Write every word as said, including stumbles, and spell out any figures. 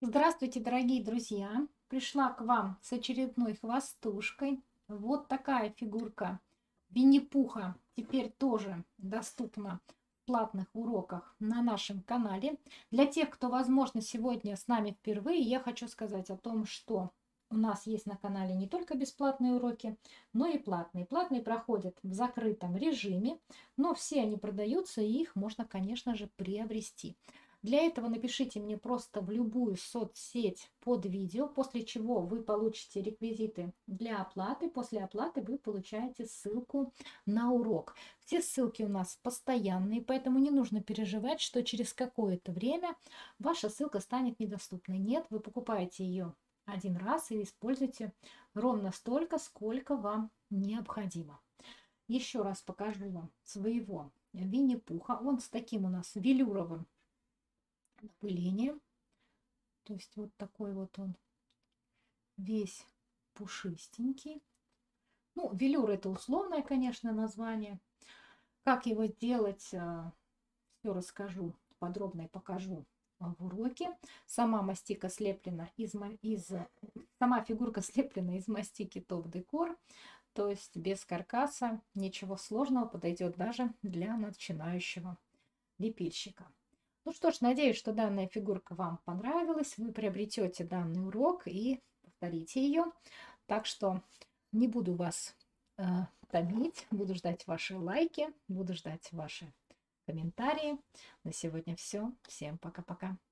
Здравствуйте, дорогие друзья! Пришла к вам с очередной хвостушкой. Вот такая фигурка Винни-Пуха теперь тоже доступна в платных уроках на нашем канале. Для тех, кто, возможно, сегодня с нами впервые, я хочу сказать о том, что у нас есть на канале не только бесплатные уроки, но и платные. Платные проходят в закрытом режиме, но все они продаются, и их можно, конечно же, приобрести. Для этого напишите мне просто в любую соцсеть под видео, после чего вы получите реквизиты для оплаты. После оплаты вы получаете ссылку на урок. Все ссылки у нас постоянные, поэтому не нужно переживать, что через какое-то время ваша ссылка станет недоступной. Нет, вы покупаете ее один раз и используйте ровно столько, сколько вам необходимо. Еще раз покажу вам своего Винни-Пуха. Он с таким у нас велюровым напылением. То есть вот такой вот он весь пушистенький. Ну, велюр это условное, конечно, название. Как его сделать, все расскажу подробно и покажу в уроке. Сама мастика слеплена из, из сама фигурка слеплена из мастики Топ Декор, то есть без каркаса, ничего сложного, подойдет даже для начинающего лепильщика. Ну что ж, надеюсь, что данная фигурка вам понравилась. Вы приобретете данный урок и повторите ее. Так что не буду вас э, томить, буду ждать ваши лайки, буду ждать ваши комментарии. На сегодня все. Всем пока-пока.